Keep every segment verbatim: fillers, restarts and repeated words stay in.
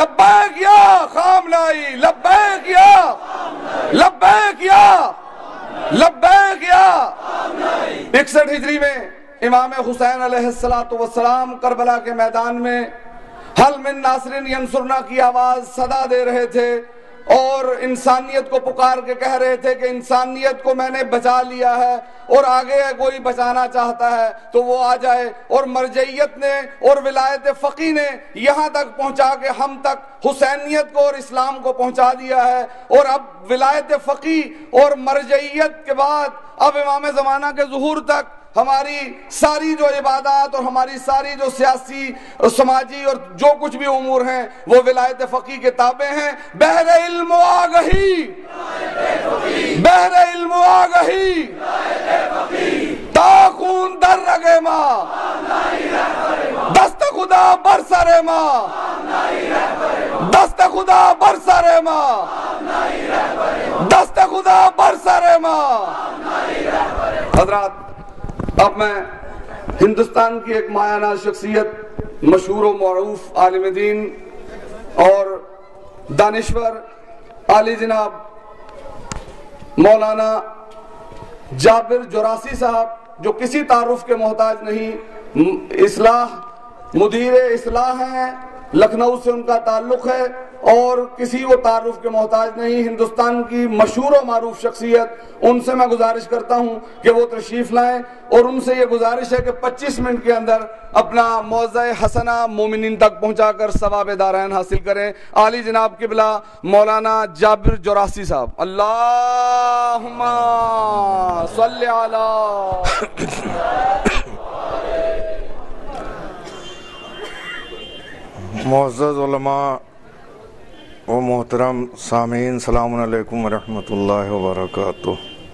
لبیک یا خامنائی، لبیک یا لبیک یا لبیک یا اکسٹھ ہجری میں امام حسین علیہ السلام کربلا کے میدان میں حل من ناصر ینصرنا کی آواز صدا دے رہے تھے اور انسانیت کو پکار کے کہہ رہے تھے کہ انسانیت کو میں نے بچا لیا ہے اور آگے کوئی بچانا چاہتا ہے تو وہ آ جائے. اور مرجعیت نے اور ولایت فقی نے یہاں تک پہنچا کے ہم تک حسینیت کو اور اسلام کو پہنچا دیا ہے. اور اب ولایت فقی اور مرجعیت کے بعد اب امام زمانہ کے ظہور تک ہماری ساری جو عبادات اور ہماری ساری جو سیاسی اور سماجی اور جو کچھ بھی امور ہیں وہ ولایت فقی کے تابع ہیں. بحر علم و آگہی، بحر علم و آگہی، تا خون در رگے ماں، دست خدا برسر ماں، دست خدا برسر ماں، دست خدا برسر ماں. حضرات، اب میں ہندوستان کی ایک مایانہ شخصیت، مشہور و معروف عالم دین اور دانشور عالی جناب مولانا جابر جوراسی صاحب، جو کسی تعارف کے محتاج نہیں، اصلاح مدیر اصلاح ہیں، لکھنؤ سے ان کا تعلق ہے اور کسی وہ تعارف کے محتاج نہیں، ہندوستان کی مشہور و معروف شخصیت. ان سے میں گزارش کرتا ہوں کہ وہ تشریف لائیں اور ان سے یہ گزارش ہے کہ پچیس منٹ کے اندر اپنا موضع حسنہ مومنین تک پہنچا کر ثواب دارین حاصل کریں. عالی جناب قبلہ مولانا جابر جوراسی صاحب. اللہم صلی علی معزز علماء و محترم سامعین، السلام علیکم ورحمۃ اللہ وبرکاتہ.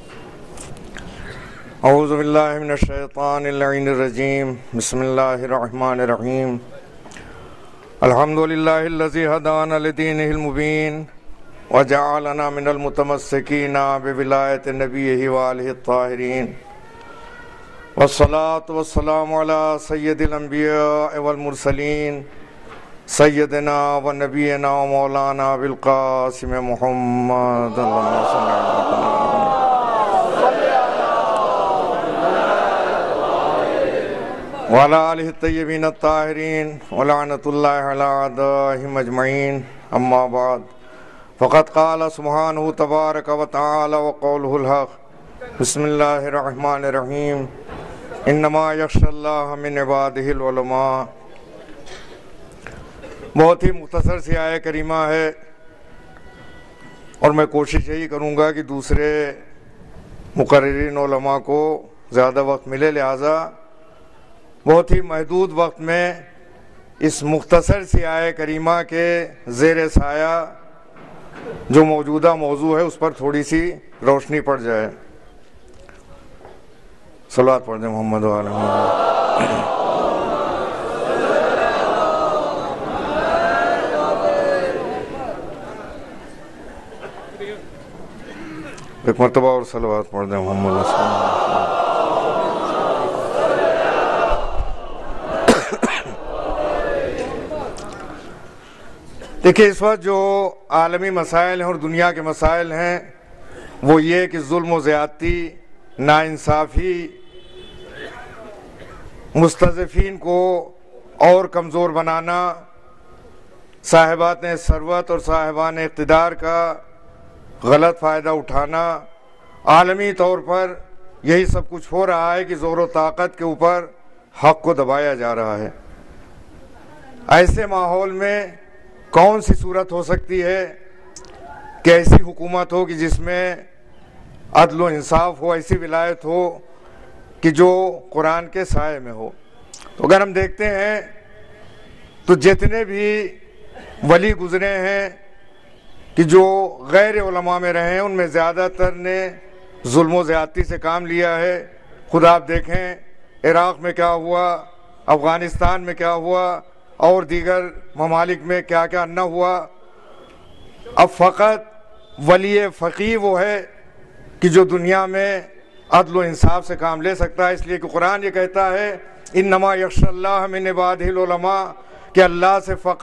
اعوذ باللہ من الشیطان اللعین الرجیم، بسم اللہ الرحمن الرحیم. الحمدللہ الذی ہدانا لدینہ المبین وجعلنا من المتمسکین بولایت نبیہ وآلہ الطاہرین، والصلاة والسلام علی سید الانبیاء والمرسلین سیدنا و نبینا و مولانا بالقاسم محمد اللہم صلی اللہ وعلی آلہ الطیبین الطاہرین ولعنۃ اللہ علی اعدائہم اجمعین. اما بعد، فقد قال سبحانہ تبارک و تعالی وقولہ الحق. بسم اللہ الرحمن الرحیم. انما یخشی اللہ من عبادہ العلماء. بہت ہی مختصر سی آیہ کریمہ ہے اور میں کوشش یہی کروں گا کہ دوسرے مقررین علماء کو زیادہ وقت ملے، لہٰذا بہت ہی محدود وقت میں اس مختصر سی آیہ کریمہ کے زیر سایہ جو موجودہ موضوع ہے اس پر تھوڑی سی روشنی پڑ جائے. صلوات پڑھ دیں محمد و آل محمد. ایک مرتبہ اور صلوات پڑھ دیں محمد صلی اللہ علیہ وسلم. دیکھیں، اس وقت جو عالمی مسائل ہیں اور دنیا کے مسائل ہیں وہ یہ کہ ظلم و زیادتی، ناانصافی، مستضعفین کو اور کمزور بنانا، صاحبات ثروت اور صاحبان اقتدار کا غلط فائدہ اٹھانا، عالمی طور پر یہی سب کچھ ہو رہا ہے کہ زور و طاقت کے اوپر حق کو دبایا جا رہا ہے. ایسے ماحول میں کون سی صورت ہو سکتی ہے کہ ایسی حکومت ہو کہ جس میں عدل و انصاف ہو، ایسی ولایت ہو کہ جو قرآن کے سائے میں ہو. تو اگر ہم دیکھتے ہیں تو جتنے بھی ولی گزرے ہیں کہ جو غیر علماء میں رہے ہیں ان میں زیادہ تر نے ظلم و زیادتی سے کام لیا ہے. خود آپ دیکھیں عراق میں کیا ہوا، افغانستان میں کیا ہوا اور دیگر ممالک میں کیا کیا نہ ہوا. اب فقط ولی فقیہ وہ ہے کہ جو دنیا میں عدل و انصاف سے کام لے سکتا ہے، اس لیے کہ قرآن یہ کہتا ہے انما یخشی اللہ من عبادہ العلماء، کہ اللہ سے فقط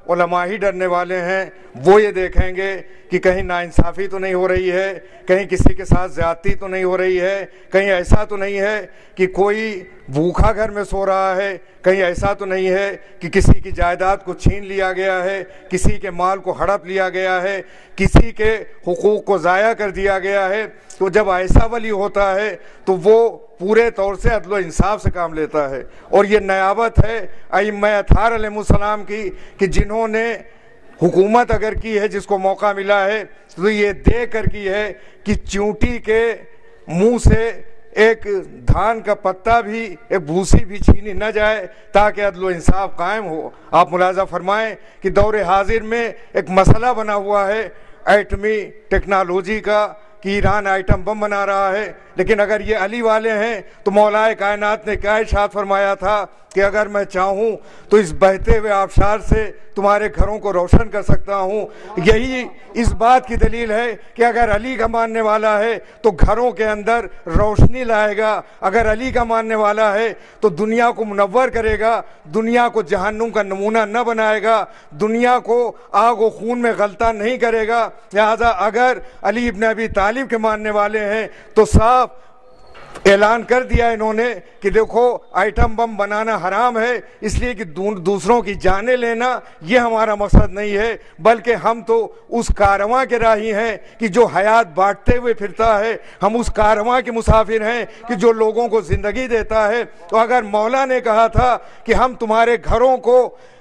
علماء ہی ڈرنے والے ہیں، وہ یہ دیکھیں گے کہ کہیں ناانصافی تو نہیں ہو رہی ہے، کہیں کسی کے ساتھ زیادتی تو نہیں ہو رہی ہے، کہیں ایسا تو نہیں ہے کہ کوئی بھوکھا گھر میں سو رہا ہے، کہیں ایسا تو نہیں ہے کہ کسی کی جائیداد کو چھین لیا گیا ہے، کسی کے مال کو ہڑپ لیا گیا ہے، کسی کے حقوق کو ضائع کر دیا گیا ہے۔ تو جب ایسا ولی ہوتا ہے تو وہ پورے طور سے عدل و انصاف سے کام لیتا ہے، اور یہ نیابت ہے ائمہ اطہار علیہ السلام کی کہ جنہوں نے حکومت اگر کی ہے، جس کو موقع ملا ہے تو یہ دیکھ کر کی ہے کہ چونٹی کے منہ سے ایک دھان کا پتا بھی، ایک بھوسی بھی چھینی نہ جائے تاکہ عدل و انصاف قائم ہو۔ آپ ملاحظہ فرمائیں کہ دور حاضر میں ایک مسئلہ بنا ہوا ہے ایٹمی ٹیکنالوجی کا کہ ایران آئٹم بم بنا رہا ہے، لیکن اگر یہ علی والے ہیں تو مولا کائنات نے کیا ارشاد فرمایا تھا کہ اگر میں چاہوں تو اس بہتے ہوئے آبشار سے تمہارے گھروں کو روشن کر سکتا ہوں۔ یہی اس بات کی دلیل ہے کہ اگر علی کا ماننے والا ہے تو گھروں کے اندر روشنی لائے گا، اگر علی کا ماننے والا ہے تو دنیا کو منور کرے گا، دنیا کو جہنم کا نمونہ نہ بنائے گا، دنیا کو آگ و خون میں غلطہ نہیں کرے گا۔ لہذا اگر علی ابن ابی طالب کے ماننے والے ہیں تو صاف اعلان کر دیا انہوں نے کہ دیکھو آئٹم بم بنانا حرام ہے، اس لیے کہ دوسروں کی جانیں لینا یہ ہمارا مقصد نہیں ہے، بلکہ ہم تو اس کارواں کے راہی ہیں کہ جو حیات بانٹتے ہوئے پھرتا ہے، ہم اس کارواں کے مسافر ہیں کہ جو لوگوں کو زندگی دیتا ہے۔ تو اگر مولا نے کہا تھا کہ ہم تمہارے گھروں کو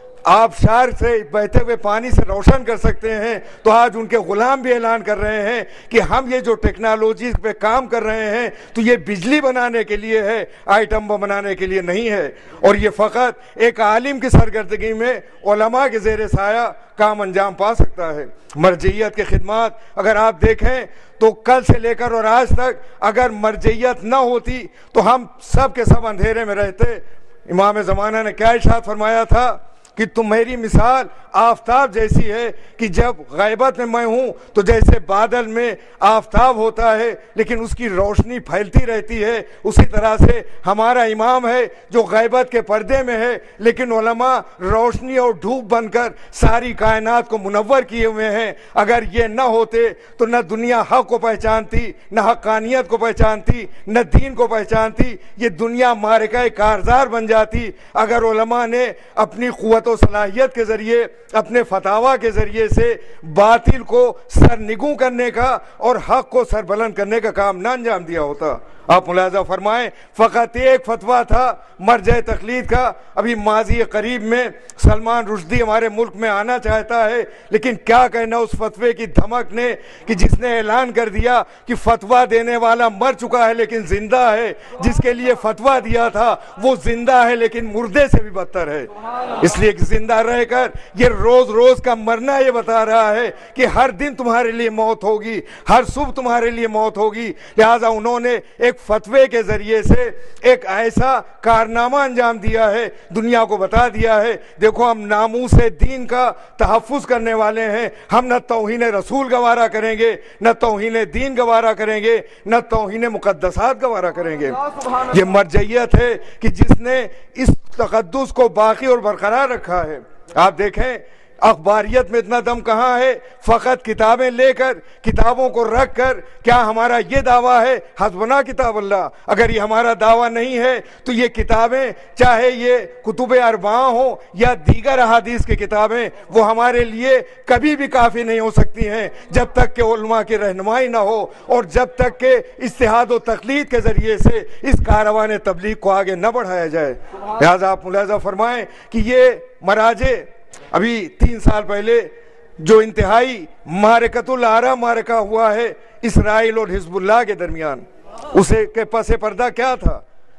آبشار سے بہتے ہوئے پانی سے روشن کر سکتے ہیں، تو آج ان کے غلام بھی اعلان کر رہے ہیں کہ ہم یہ جو ٹیکنالوجی پہ کام کر رہے ہیں تو یہ بجلی بنانے کے لیے ہے، آئٹم بم بنانے کے لیے نہیں ہے۔ اور یہ فقط ایک عالم کی سرگردگی میں علماء کے زیر سایہ کام انجام پا سکتا ہے۔ مرجعیت کی خدمات اگر آپ دیکھیں تو کل سے لے کر اور آج تک اگر مرجعیت نہ ہوتی تو ہم سب کے سب اندھیرے میں رہتے۔ امام زمانہ نے کیا ارشاد فرمایا تھا کہ تمہاری مثال آفتاب جیسی ہے کہ جب غیبت میں میں ہوں تو جیسے بادل میں آفتاب ہوتا ہے لیکن اس کی روشنی پھیلتی رہتی ہے، اسی طرح سے ہمارا امام ہے جو غیبت کے پردے میں ہے لیکن علماء روشنی اور دھوپ بن کر ساری کائنات کو منور کیے ہوئے ہیں۔ اگر یہ نہ ہوتے تو نہ دنیا حق کو پہچانتی، نہ حقانیت کو پہچانتی، نہ دین کو پہچانتی، یہ دنیا معرکہ کارزار بن جاتی۔ اگر علماء نے اپنی قوت و صلاحیت کے ذریعے، اپنے فتاویٰ کے ذریعے سے باطل کو سرنگوں کرنے کا اور حق کو سربلند کرنے کا کام نہ انجام دیا ہوتا۔ آپ ملاحظہ فرمائیں فقط ایک فتویٰ تھا مرجع تقلید کا۔ ابھی ماضی قریب میں سلمان رشدی ہمارے ملک میں آنا چاہتا ہے، لیکن کیا کہنا اس فتوے کی دھمک نے کہ جس نے اعلان کر دیا کہ فتویٰ دینے والا مر چکا ہے لیکن زندہ ہے، جس کے لیے فتویٰ دیا تھا وہ زندہ ہے لیکن مردے سے بھی بدتر ہے۔ اس لیے کہ زندہ رہ کر یہ روز روز کا مرنا یہ بتا رہا ہے کہ ہر دن تمہارے لیے موت ہوگی، ہر صبح تمہارے لیے موت ہوگی۔ لہٰذا انہوں نے ایک فتوے کے ذریعے سے ایک ایسا کارنامہ انجام دیا ہے، دنیا کو بتا دیا ہے دیکھو ہم ناموس دین کا تحفظ کرنے والے ہیں، ہم نہ توہین رسول گوارا کریں گے، نہ توہین دین گوارا کریں گے، نہ توہین مقدسات گوارا کریں گے۔ یہ مرجعیت ہے کہ جس نے اس تقدس کو باقی اور برقرار رکھا ہے۔ آپ دیکھیں اخباریت میں اتنا دم کہاں ہے؟ فقط کتابیں لے کر، کتابوں کو رکھ کر کیا ہمارا یہ دعویٰ ہے حسبنا کتاب اللہ؟ اگر یہ ہمارا دعویٰ نہیں ہے تو یہ کتابیں چاہے یہ کتب اربعہ ہوں یا دیگر احادیث کی کتابیں وہ ہمارے لیے کبھی بھی کافی نہیں ہو سکتی ہیں جب تک کہ علماء کی رہنمائی نہ ہو اور جب تک کہ اجتہاد و تقلید کے ذریعے سے اس کاروان تبلیغ کو آگے نہ بڑھایا جائے۔ لہذا آپ ملاحظہ فرمائیں کہ یہ مراجع ابھی تین سال پہلے جو انتہائی معرکۃ العرا معرکہ ہوا ہے اسرائیل اور حزب اللہ کے درمیان، اسے کے پس پردہ کیا تھا؟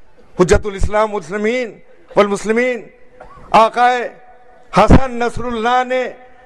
حجت الاسلام مسلمین والمسلمین آقا حسن نصر اللہ نے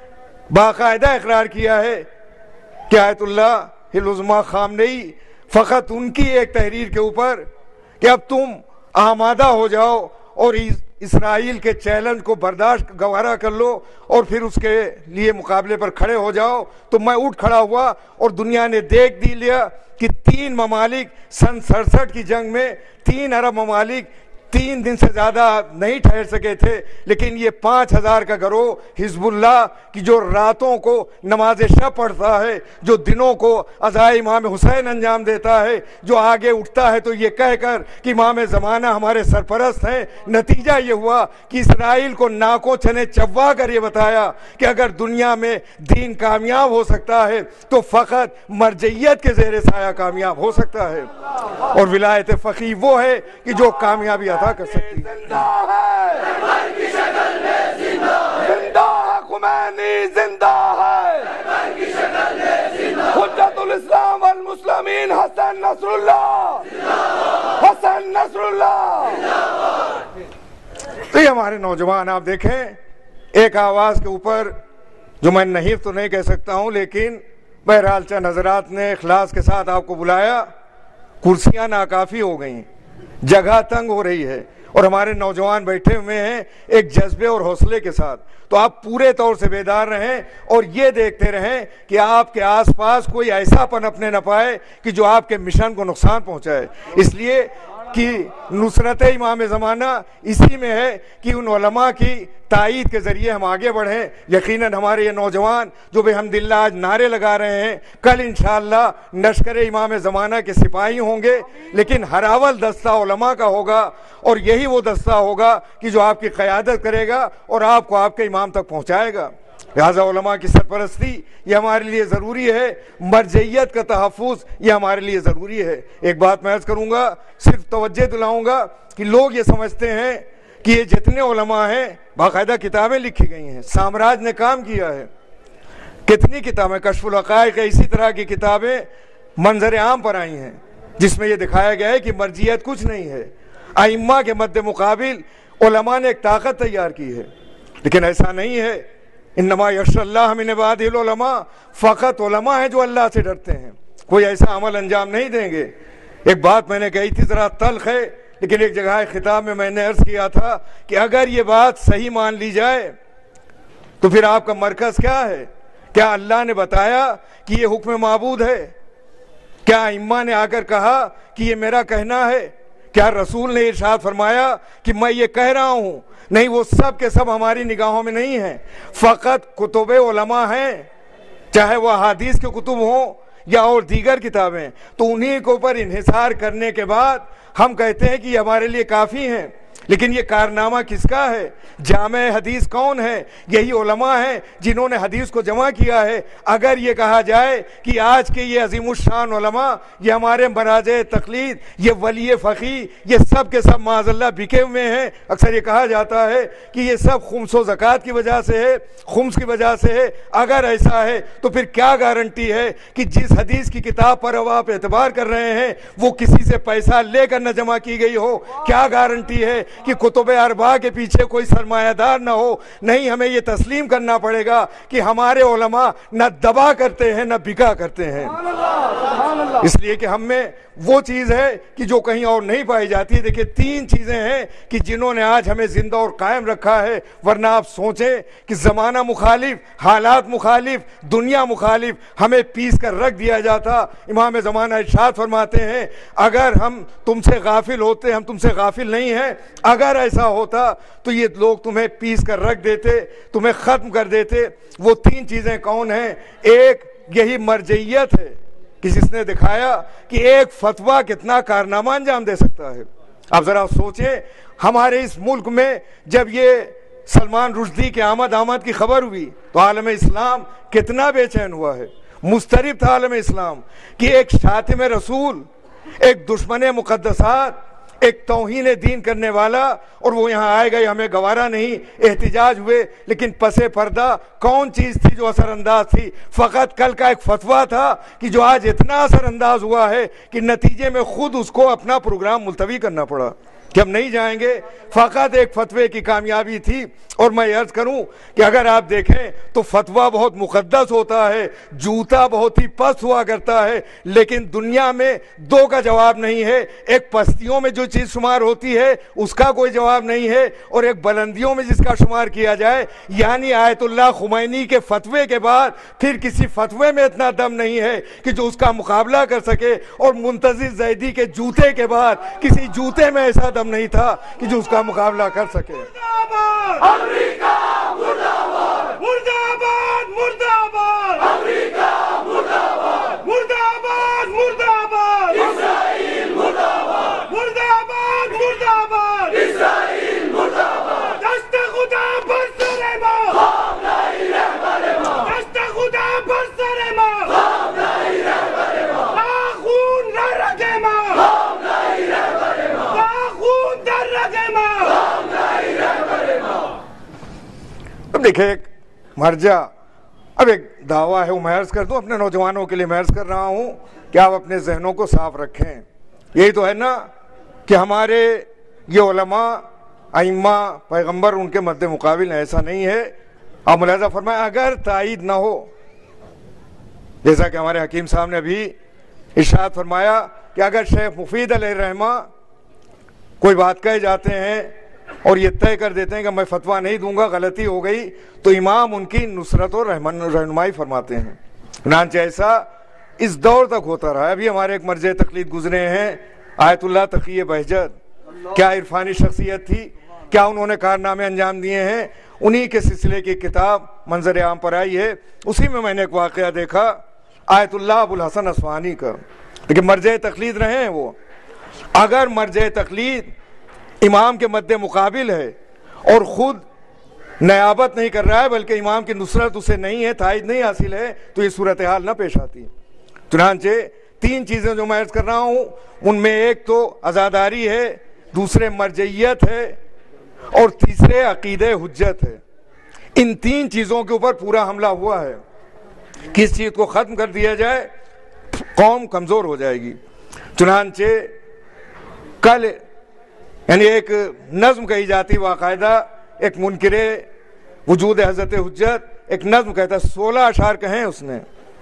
باقاعدہ اقرار کیا ہے کہ آیت اللہ العظمیٰ خامنئی فقط ان کی ایک تحریر کے اوپر کہ اب تم آمادہ ہو جاؤ اور اسرائیل کے چیلنج کو برداشت گوارا کر لو اور پھر اس کے لیے مقابلے پر کھڑے ہو جاؤ، تو میں اٹھ کھڑا ہوا اور دنیا نے دیکھ دی لیا کہ تین ممالک سن سڑسٹھ کی جنگ میں تین عرب ممالک تین دن سے زیادہ نہیں ٹھہر سکے تھے، لیکن یہ پانچ ہزار کا گروہ حزب اللہ کی جو راتوں کو نماز شب پڑھتا ہے، جو دنوں کو عزائے امام حسین انجام دیتا ہے، جو آگے اٹھتا ہے تو یہ کہہ کر کہ امام زمانہ ہمارے سرپرست ہیں، نتیجہ یہ ہوا کہ اسرائیل کو ناکوں چنے چبوا کر یہ بتایا کہ اگر دنیا میں دین کامیاب ہو سکتا ہے تو فقط مرجعیت کے زیر سایہ کامیاب ہو سکتا ہے، اور ولایت فقیہ وہ ہے کہ جو کامیابی عطا کر سکتی ہے۔ زندہ ہے زندہ ہے خمینی، زندہ ہے حجت الاسلام والمسلمین حسن نصر اللہ، حسن نصر اللہ۔ تو یہ ہمارے نوجوان آپ دیکھیں، ایک آواز کے اوپر جو میں نحیف تو نہیں کہہ سکتا ہوں، لیکن بہرحال چند حضرات نے اخلاص کے ساتھ آپ کو بلایا، کرسیاں ناکافی ہو گئیں، جگہ تنگ ہو رہی ہے، اور ہمارے نوجوان بیٹھے ہوئے ہیں ایک جذبے اور حوصلے کے ساتھ، تو آپ پورے طور سے بیدار رہیں اور یہ دیکھتے رہیں کہ آپ کے آس پاس کوئی ایسا پن اپنے نہ پائے کہ جو آپ کے مشن کو نقصان پہنچائے، اس لیے کہ نصرت امام زمانہ اسی میں ہے کہ ان علماء کی تائید کے ذریعے ہم آگے بڑھیں۔ یقیناً ہمارے یہ نوجوان جو بحمداللہ آج نعرے لگا رہے ہیں، کل انشاءاللہ لشکر امام زمانہ کے سپاہی ہوں گے، لیکن ہر اول دستہ علماء کا ہوگا، اور یہی وہ دستہ ہوگا کہ جو آپ کی قیادت کرے گا اور آپ کو آپ کے امام تک پہنچائے گا۔ لہذا علماء کی سرپرستی یہ ہمارے لیے ضروری ہے، مرجعیت کا تحفظ یہ ہمارے لیے ضروری ہے۔ ایک بات میں عرض کروں گا، صرف توجہ دلاؤں گا کہ لوگ یہ سمجھتے ہیں کہ یہ جتنے علماء ہیں باقاعدہ کتابیں لکھی گئی ہیں، سامراج نے کام کیا ہے، کتنی کتابیں، کشف الحقائق، اسی طرح کی کتابیں منظر عام پر آئی ہیں جس میں یہ دکھایا گیا ہے کہ مرجعیت کچھ نہیں ہے، ائمہ کے مد مقابل علماء نے ایک طاقت تیار کی ہے، لیکن ایسا نہیں ہے۔ انما یخشی اللہ من عبادہ العلماء، فقط علماء ہیں جو اللہ سے ڈرتے ہیں، کوئی ایسا عمل انجام نہیں دیں گے۔ ایک بات میں نے کہی تھی، ذرا تلخ ہے، لیکن ایک جگہ خطاب میں میں نے عرض کیا تھا کہ اگر یہ بات صحیح مان لی جائے تو پھر آپ کا مرکز کیا ہے؟ کیا اللہ نے بتایا کہ یہ حکم معبود ہے؟ کیا ائمہ نے آ کر کہا کہ یہ میرا کہنا ہے؟ کیا رسول نے ارشاد فرمایا کہ میں یہ کہہ رہا ہوں؟ نہیں، وہ سب کے سب ہماری نگاہوں میں نہیں ہیں، فقط کتب علماء ہیں، چاہے وہ احادیث کے کتب ہوں یا اور دیگر کتابیں، تو انہی کے اوپر انحصار کرنے کے بعد ہم کہتے ہیں کہ یہ ہمارے لیے کافی ہیں۔ لیکن یہ کارنامہ کس کا ہے؟ جامع حدیث کون ہے؟ یہی علماء ہیں جنہوں نے حدیث کو جمع کیا ہے۔ اگر یہ کہا جائے کہ آج کے یہ عظیم الشان علماء، یہ ہمارے مراجع تقلید، یہ ولی فقیہ، یہ سب کے سب معاذ اللہ بکے ہوئے ہیں، اکثر یہ کہا جاتا ہے کہ یہ سب خمس و زکوٰۃ کی وجہ سے ہے، خمس کی وجہ سے ہے۔ اگر ایسا ہے تو پھر کیا گارنٹی ہے کہ جس حدیث کی کتاب پر اب آپ اعتبار کر رہے ہیں وہ کسی سے پیسہ لے کر نہ جمع کی گئی ہو؟ کیا گارنٹی ہے کہ کتب اربعہ کے پیچھے کوئی سرمایہ دار نہ ہو؟ نہیں، ہمیں یہ تسلیم کرنا پڑے گا کہ ہمارے علماء نہ دبا کرتے ہیں نہ بکا کرتے ہیں، اس لیے کہ ہم میں وہ چیز ہے کہ جو کہیں اور نہیں پائی جاتی ہے۔ دیکھیں، تین چیزیں ہیں کہ جنہوں نے آج ہمیں زندہ اور قائم رکھا ہے، ورنہ آپ سوچیں کہ زمانہ مخالف، حالات مخالف، دنیا مخالف، ہمیں پیس کر رکھ دیا جاتا۔ امام زمانہ ارشاد فرماتے ہیں، اگر ہم تم سے غافل ہوتے، ہم تم سے غافل نہیں ہیں، اگر ایسا ہوتا تو یہ لوگ تمہیں پیس کر رکھ دیتے، تمہیں ختم کر دیتے۔ وہ تین چیزیں کون ہیں؟ ایک یہی مرجعیت ہے کہ جس نے دکھایا کہ ایک فتویٰ کتنا کارنامہ انجام دے سکتا ہے۔ آپ ذرا سوچیں، ہمارے اس ملک میں جب یہ سلمان رشدی کے آمد آمد کی خبر ہوئی تو عالم اسلام کتنا بے چین ہوا ہے، مضطرب تھا عالم اسلام کہ ایک شاتم رسول، ایک دشمن مقدسات، ایک توہین دین کرنے والا، اور وہ یہاں آئے گئے، ہمیں گوارا نہیں، احتجاج ہوئے، لیکن پس پردہ کون چیز تھی جو اثر انداز تھی؟ فقط کل کا ایک فتویٰ تھا کہ جو آج اتنا اثر انداز ہوا ہے کہ نتیجے میں خود اس کو اپنا پروگرام ملتوی کرنا پڑا کہ ہم نہیں جائیں گے۔ فقط ایک فتوے کی کامیابی تھی، اور میں عرض کروں کہ اگر آپ دیکھیں تو فتویٰ بہت مقدس ہوتا ہے، جوتا بہت ہی پست ہوا کرتا ہے، لیکن دنیا میں دو کا جواب نہیں ہے۔ ایک پستیوں میں جو چیز شمار ہوتی ہے اس کا کوئی جواب نہیں ہے، اور ایک بلندیوں میں جس کا شمار کیا جائے، یعنی آیت اللہ خمینی کے فتوے کے بعد پھر کسی فتوے میں اتنا دم نہیں ہے کہ جو اس کا مقابلہ کر سکے، اور منتظر زیدی کے جوتے کے بعد کسی جوتے میں ایسا दम नहीं था कि जो उसका मुकाबला कर सके। अमेरिका मुर्दाबाद, मुर्दाबाद, मुर्दाबाद, अमेरिका मुर्दाबाद, मुर्दाबाद, मुर्दाबाद, इस्राइल मुर्दाबाद, मुर्दाबाद, मुर्दाबाद, इस्राइल मुर्दाबाद, दस्त खुदा पर सरे माँ, हम नहीं रहबरे माँ, दस्त खुदा पर सरे माँ, हम नहीं रहबरे माँ, आखून न रखे माँ, हम नहीं रहबरे माँ, आखून दर रखे माँ, हम नहीं रहबरे माँ। अब देखिए एक मर्जा, अब एक दावा है वो मैं अर्ज कर दूं, अपने नौजवानों के लिए मैं अर्ज कर रहा हूं कि आप अपने जहनों को साफ रखें। यही तो है ना कि हमारे ये उलमा, अइम्मा, पैगंबर उनके मद्दे मुकाबिल ऐसा नहीं है। आप मुलाजा फरमाएं, अगर तायीद ना हो, जैसा कि हमारे हकीम साहब ने अभी इरशाद फरमाया कि अगर शेख मुफीद अलैहिर्रहमा कोई बात कहे जाते हैं और ये तय कर देते हैं कि मैं फतवा नहीं दूंगा, गलती हो गई, तो इमाम उनकी नुसरत और रहनुमाई फरमाते हैं। चुनांचे ऐसा इस दौर तक होता रहा है। अभी हमारे एक मर्जे तकलीद गुजरे हैं, आयतुल्लाह तकी बहजत, क्या इरफानी शख्सियत थी, क्या उन्होंने कारनामे अंजाम दिए हैं, उन्हीं के सिलसिले की किताब मंजर आम पर आई है। उसी में मैंने एक वाक़या देखा आयतुल्लाह अबुल हसन असवानी का। लेकिन मर्जे तकलीद रहे हैं वो, अगर मर्जे तकलीद इमाम के मद्दे मुकाबिल है और खुद नयाबत नहीं कर रहा है बल्कि इमाम की नुसरत उसे नहीं है, तायद नहीं हासिल है, तो ये सूरत हाल न पेश आती। चुनांचे तीन चीज़ें जो मैं अर्ज कर रहा हूँ उनमें एक तो अज़ादारी है, दूसरे मरजइयत है और तीसरे अकीदे हुज्जत है। इन तीन चीज़ों के ऊपर पूरा हमला हुआ है। किस चीज़ को ख़त्म कर दिया जाए कौम कमज़ोर हो जाएगी। चुनांचे कल यानी एक नज़्म कही जाती बाकायदा, एक मुनकिरे वजूद हज़रत हुज्जत एक नज़्म कहता है, सोलह अशार कहें उसने,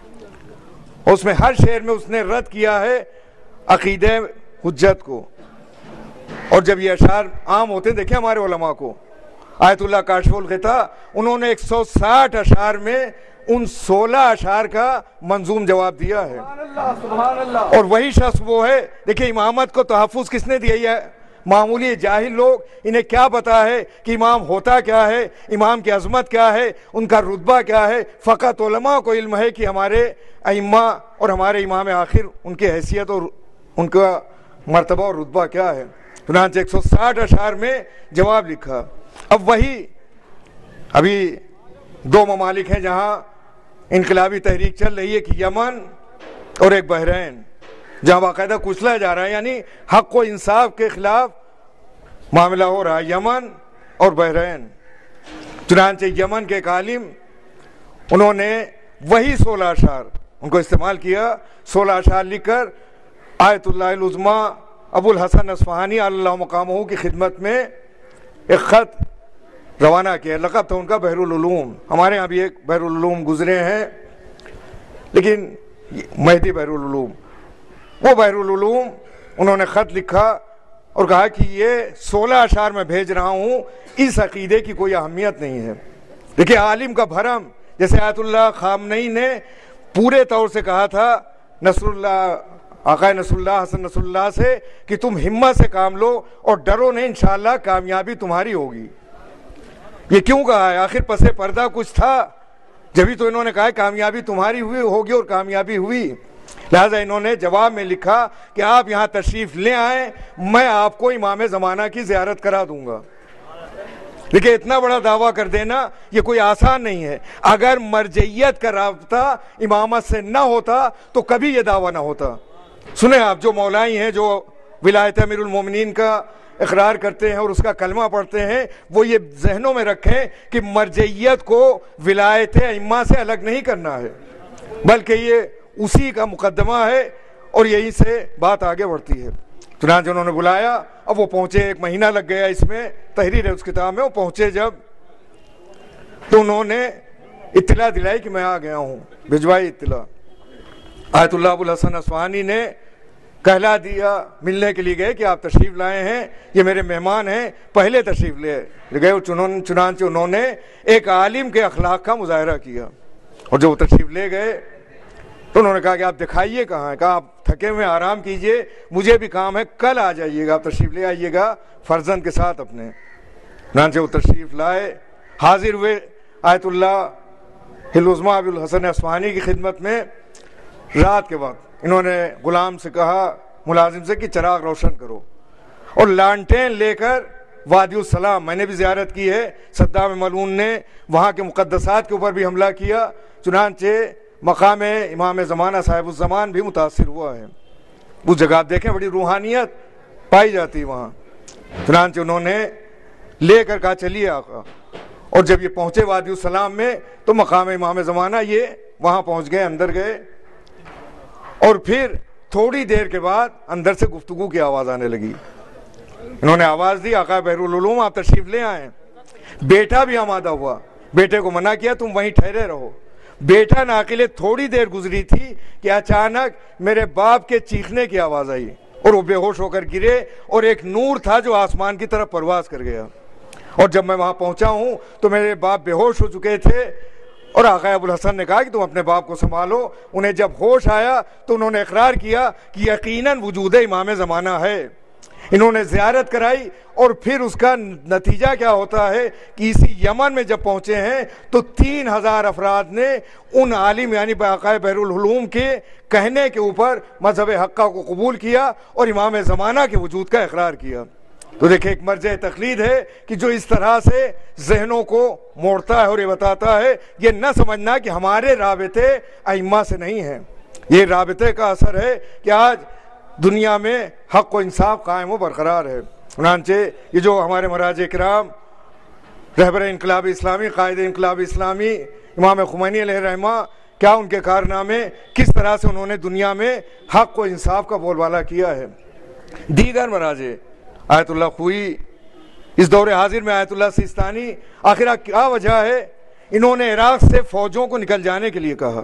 उसमें हर शेर में उसने रद्द किया है अकीदे हुज्जत को। और जब ये अशार आम होते हैं, देखिए हमारे उलमा को, आयतुल्लाह काशिफुल ग़िता, उन्होंने एक सौ साठ अशार में उन सोलह अशार का मंजूम जवाब दिया है। सुभान अल्लाह। और वही शख्स वो है, देखिए इमामत को तहफ़्फ़ुज़ किसने दिया है? मामूली जाहिल लोग, इन्हें क्या पता है कि इमाम होता क्या है, इमाम की अजमत क्या है, उनका रुतबा क्या है। फ़कत उलमा को इल्म है कि हमारे अइम्मा और हमारे इमाम आखिर उनकी हैसियत और उनका मर्तबा और रुतबा क्या है। चुनांचे एक सौ साठ अशार में जवाब लिखा। अब वही अभी दो ममालिक हैं जहाँ इनकलाबी तहरीक चल रही है, कि यमन और एक बहरीन, जहाँ बाकायदा कुचला जा रहा है, यानी हक व इंसाफ के खिलाफ मामला हो रहा है, यमन और बहरीन। चुनांचे यमन के एक आलिम, उन्होंने वही सोलह अशार उनको इस्तेमाल किया, सोलह अशार लिखकर Ayatollah Uzma Abul Hasan Isfahani अल्लाह मकामहू की खिदमत में एक ख़त रवाना किया। लक़ब था उनका बहरुल उलूम। हमारे यहाँ भी एक बहरुल उलूम गुजरे हैं, लेकिन महदी बहरुल उलूम, वो बहरुल उलूम उन्होंने ख़त लिखा और कहा कि ये सोलह अशार में भेज रहा हूँ, इस अक़ीदे की कोई अहमियत नहीं है। देखिए आलिम का भरम, जैसे आयतुल्लाह ख़ामनई ने पूरे तौर से कहा था नसरुल्लाह आक़ा नसरुल्लाह हसन नसरुल्लाह से कि तुम हिम्मत से काम लो और डरो नहीं, इंशाअल्लाह कामयाबी तुम्हारी होगी। ये क्यों कहा है? आखिर पसे पर्दा कुछ था, जब तो इन्होंने कहा कामयाबी तुम्हारी हुई होगी और कामयाबी हुई। लिहाजा इन्होंने जवाब में लिखा कि आप यहाँ तशरीफ ले आए, मैं आपको इमाम ज़माना की ज़ियारत करा दूंगा। देखिए इतना बड़ा दावा कर देना ये कोई आसान नहीं है। अगर मरजइयत का राब्ता इमामत से ना होता तो कभी ये दावा ना होता। सुने आप, जो मौलाई हैं, जो विलायत अमीरुल मोमिनीन का इकरार करते हैं और उसका कलमा पढ़ते हैं, वो ये जहनों में रखें कि मरजइयत को विलायत इम्मा से अलग नहीं करना है, बल्कि ये उसी का मुकदमा है और यहीं से बात आगे बढ़ती है। चुनांचे उन्होंने बुलाया, अब वो पहुंचे, एक महीना लग गया इसमें, तहरीर है उस किताब में। वो पहुंचे जब, तो उन्होंने इत्तला दिलाई कि मैं आ गया हूं, भिजवाई इत्तला। आयतुल्लाह अबुल हसन असफ़हानी ने कहला दिया, मिलने के लिए गए कि आप तशरीफ़ लाए हैं, ये मेरे मेहमान हैं, पहले तशरीफ़ ले गए। चुनांचे उन्होंने एक आलिम के अखलाक का मुजाहरा किया और जब वो तशरीफ़ ले गए تو انہوں نے کہا کہ آپ دکھائیے کہاں ہے؟ کہا آپ تھکے ہوئے آرام کیجئے، مجھے بھی کام ہے، کل آ جائیے گا، آپ تشریف لے آئیے گا فرزند کے ساتھ اپنے۔ چنانچہ وہ تشریف لائے، حاضر ہوئے آیت اللہ العظمیٰ ابو الحسن اصفہانی کی خدمت میں۔ رات کے وقت انہوں نے غلام سے کہا، ملازم سے، کہ چراغ روشن کرو، اور لانٹین لے کر وادی السلام، میں نے بھی زیارت کی ہے، صدام ملعون نے وہاں کے مقدسات کے اوپر بھی حملہ کیا، چنانچہ مقام امام زمانہ صاحب الزمان بھی متاثر ہوا ہے۔ اس جگہ آپ دیکھیں بڑی روحانیت پائی جاتی وہاں۔ چنانچہ انہوں نے لے کر کہا چلیے آقا، اور جب یہ پہنچے وادی السلام میں تو مقام امام زمانہ یہ وہاں پہنچ گئے، اندر گئے، اور پھر تھوڑی دیر کے بعد اندر سے گفتگو کی آواز آنے لگی۔ انہوں نے آواز دی، آقا بحرالعلوم آپ تشریف لے آئیں۔ بیٹا بھی آمادہ ہوا، بیٹے کو منع کیا تم وہیں ٹھہرے رہو۔ بیٹا ناقلے تھوڑی دیر گزری تھی کہ اچانک میرے باپ کے چیخنے کی آواز آئی اور وہ بے ہوش ہو کر گرے، اور ایک نور تھا جو آسمان کی طرف پرواز کر گیا، اور جب میں وہاں پہنچا ہوں تو میرے باپ بے ہوش ہو چکے تھے، اور آقا ابو الحسن نے کہا کہ تم اپنے باپ کو سنبھالو۔ انہیں جب ہوش آیا تو انہوں نے اقرار کیا کہ یقیناً وجود امام زمانہ ہے۔ انہوں نے زیارت کرائی، اور پھر اس کا نتیجہ کیا ہوتا ہے کہ اسی یمن میں جب پہنچے ہیں تو تین ہزار افراد نے ان عالم یعنی آقا بحرالعلوم کے کہنے کے اوپر مذہب حقہ کو قبول کیا اور امام زمانہ کے وجود کا اقرار کیا۔ تو دیکھیں ایک مرجع تقلید ہے کہ جو اس طرح سے ذہنوں کو موڑتا ہے اور یہ بتاتا ہے، یہ نہ سمجھنا کہ ہمارے رابطے ائمہ سے نہیں ہیں، یہ رابطے کا اثر ہے کہ آج دنیا میں حق و انصاف قائم و برقرار ہے۔ چنانچہ یہ جو ہمارے مراجع کرام، رہبر انقلاب اسلامی، قائد انقلاب اسلامی امام خمینی علیہ رحمہ، کیا ان کے کارنامے، کس طرح سے انہوں نے دنیا میں حق و انصاف کا بول بالا کیا ہے۔ دیگر مراجع، آیت اللہ خوئی، اس دور حاضر میں آیت اللہ سیستانی، آخرہ کیا وجہ ہے؟ انہوں نے عراق سے فوجوں کو نکل جانے کے لیے کہا،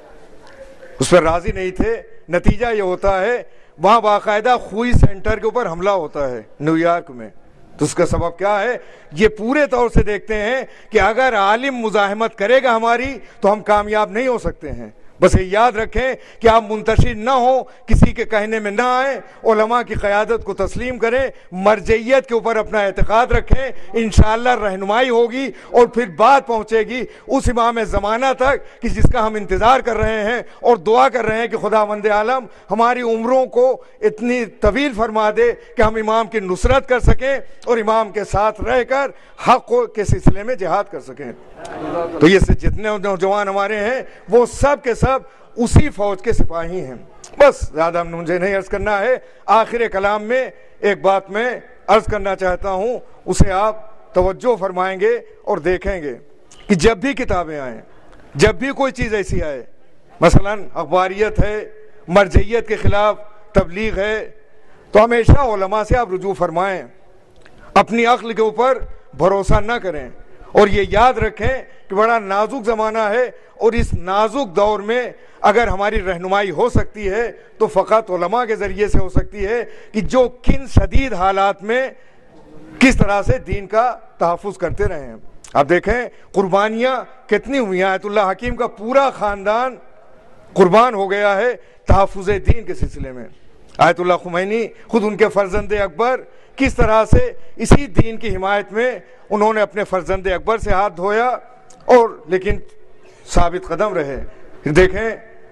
اس پر راضی نہیں تھے۔ نتیجہ یہ ہوتا ہے وہاں باقاعدہ خوئی سینٹر کے اوپر حملہ ہوتا ہے نیو یارک میں۔ تو اس کا سبب کیا ہے؟ یہ پورے طور سے دیکھتے ہیں کہ اگر عالم مزاحمت کرے گا ہماری تو ہم کامیاب نہیں ہو سکتے ہیں۔ بس یہ یاد رکھیں کہ آپ منتشر نہ ہو، کسی کے کہنے میں نہ آئیں، علماء کی قیادت کو تسلیم کریں، مرجعیت کے اوپر اپنا اعتقاد رکھیں، انشاءاللہ رہنمائی ہوگی، اور پھر بات پہنچے گی اس امام زمانہ تک کہ جس کا ہم انتظار کر رہے ہیں اور دعا کر رہے ہیں کہ خداوند عالم ہماری عمروں کو اتنی طویل فرما دے کہ ہم امام کی نصرت کر سکیں اور امام کے ساتھ رہ کر حق کے سلسلے میں جہاد کر سکیں۔ تو یہ جتنے نوجوان ہمارے ہیں وہ سب کے سب اسی فوج کے سپاہی ہیں۔ بس زیادہ مجھے نہیں عرض کرنا ہے۔ آخر کلام میں ایک بات میں عرض کرنا چاہتا ہوں، اسے آپ توجہ فرمائیں گے اور دیکھیں گے کہ جب بھی کتابیں آئیں، جب بھی کوئی چیز ایسی آئے، مثلا اخباریت ہے، مرجعیت کے خلاف تبلیغ ہے، تو ہمیشہ علماء سے آپ رجوع فرمائیں، اپنی عقل کے اوپر بھروسہ نہ کریں، اور یہ یاد رکھیں کہ بڑا نازک زمانہ ہے، اور اس نازک دور میں اگر ہماری رہنمائی ہو سکتی ہے تو فقط علماء کے ذریعے سے ہو سکتی ہے کہ جو کن شدید حالات میں کس طرح سے دین کا تحفظ کرتے رہے ہیں۔ آپ دیکھیں قربانیاں کتنی ہوئی ہیں، آیت اللہ حکیم کا پورا خاندان قربان ہو گیا ہے تحفظ دین کے سلسلے میں۔ آیت اللہ خمینی خود ان کے فرزند اکبر کس طرح سے اسی دین کی حمایت میں انہوں نے اپنے فرزند اکبر سے ہاتھ دھویا، اور لیکن ثابت قدم رہے۔ دیکھیں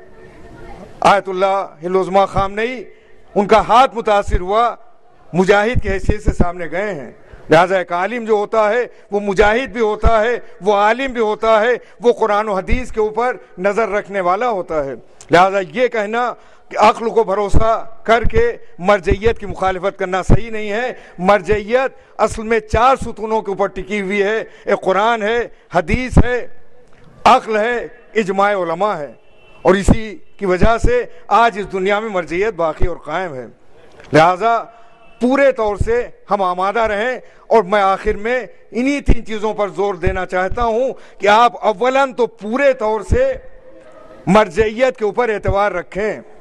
آیت اللہ العظمیٰ خامنئی، ان کا ہاتھ متاثر ہوا، مجاہد کی حیثیت سے سامنے گئے ہیں۔ لہٰذا ایک عالم جو ہوتا ہے وہ مجاہد بھی ہوتا ہے، وہ عالم بھی ہوتا ہے، وہ قرآن و حدیث کے اوپر نظر رکھنے والا ہوتا ہے۔ لہٰذا یہ کہنا کہ عقل کو بھروسہ کر کے مرجعیت کی مخالفت کرنا صحیح نہیں ہے۔ مرجعیت اصل میں چار ستونوں کے اوپر ٹکی ہوئی ہے، ایک قرآن ہے، حدیث ہے، عقل ہے، اجماع علماء ہے، اور اسی کی وجہ سے آج اس دنیا میں مرجعیت باقی اور قائم ہے۔ لہٰذا پورے طور سے ہم آمادہ رہیں، اور میں آخر میں انہی تین چیزوں پر زور دینا چاہتا ہوں کہ آپ اولاً تو پورے طور سے مرجعیت کے اوپر اعتبار رکھیں،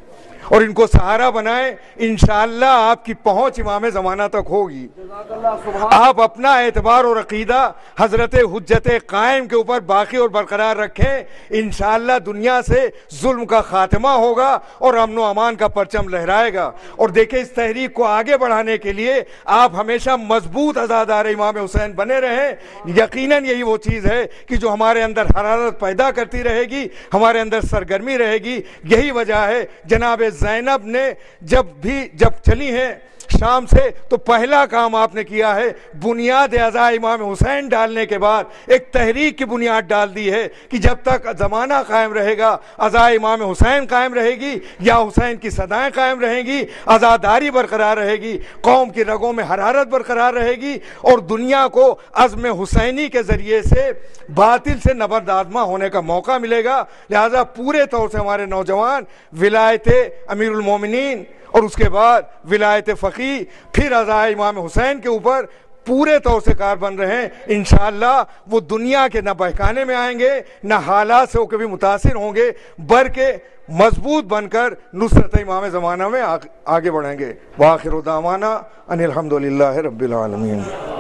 اور ان کو سہارا بنائیں، انشاءاللہ آپ کی پہنچ امام زمانہ تک ہوگی۔ آپ اپنا اعتبار اور عقیدہ حضرت حجت قائم کے اوپر باقی اور برقرار رکھیں، انشاءاللہ دنیا سے ظلم کا خاتمہ ہوگا اور امن و امان کا پرچم لہرائے گا۔ اور دیکھیں اس تحریک کو آگے بڑھانے کے لیے آپ ہمیشہ مضبوط عزادار امام حسین بنے رہیں۔ یقیناً یہی وہ چیز ہے کہ جو ہمارے اندر حرارت پیدا کرتی رہے گی، ہمارے اندر سرگرمی رہے گی۔ یہی وجہ ہے جناب زینب نے جب بھی جب چلی ہیں شام سے تو پہلا کام آپ نے کیا ہے بنیاد عزا امام حسین ڈالنے کے بعد ایک تحریک کی بنیاد ڈال دی ہے کہ جب تک زمانہ قائم رہے گا عزا امام حسین قائم رہے گی، یا حسین کی صدائیں قائم رہیں گی، عزاداری برقرار رہے گی، قوم کی رگوں میں حرارت برقرار رہے گی، اور دنیا کو عزم حسینی کے ذریعے سے باطل سے نبرد آزما ہونے کا موقع ملے گا۔ لہذا پورے طور سے ہمارے نوجوان ولایت امیر المومنین اور اس کے بعد ولایت فقیہ پھر عزا امام حسین کے اوپر پورے طور سے کار بن رہے ہیں۔ انشاءاللہ وہ دنیا کے نہ بہکانے میں آئیں گے، نہ حالات سے وہ کبھی متاثر ہوں گے، بلکہ مضبوط بن کر نصرت امام زمانہ میں آگے بڑھیں گے۔ وآخر دعوانا ان الحمدللہ رب العالمین۔